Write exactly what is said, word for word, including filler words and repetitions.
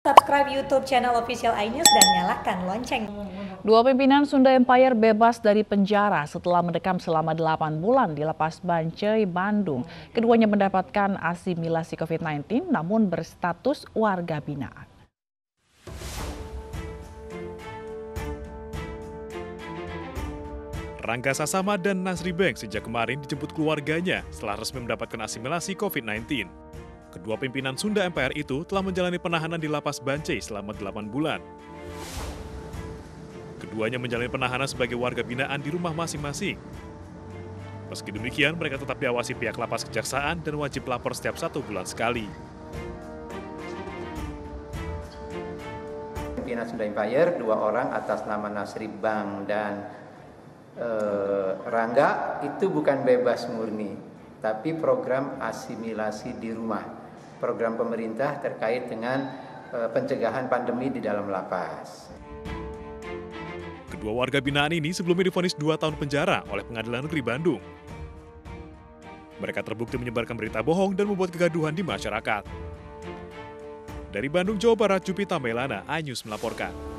Subscribe YouTube channel Official iNews dan nyalakan lonceng. Dua pimpinan Sunda Empire bebas dari penjara setelah mendekam selama delapan bulan di Lapas Bancai, Bandung. Keduanya mendapatkan asimilasi COVID sembilan belas namun berstatus warga binaan. Rangga Sasama dan Nasri Bank sejak kemarin dijemput keluarganya setelah resmi mendapatkan asimilasi COVID sembilan belas. Kedua pimpinan Sunda Empire itu telah menjalani penahanan di Lapas Bancai selama delapan bulan. Keduanya menjalani penahanan sebagai warga binaan di rumah masing-masing. Meski demikian, mereka tetap diawasi pihak lapas kejaksaan dan wajib lapor setiap satu bulan sekali. Pimpinan Sunda Empire, dua orang atas nama Nasri Bank dan eh, Rangga, itu bukan bebas murni, tapi program asimilasi di rumah. Program pemerintah terkait dengan eh, pencegahan pandemi di dalam lapas. Kedua warga binaan ini sebelumnya divonis dua tahun penjara oleh Pengadilan Negeri Bandung. Mereka terbukti menyebarkan berita bohong dan membuat kegaduhan di masyarakat. Dari Bandung, Jawa Barat, Jupita Melana, iNews melaporkan.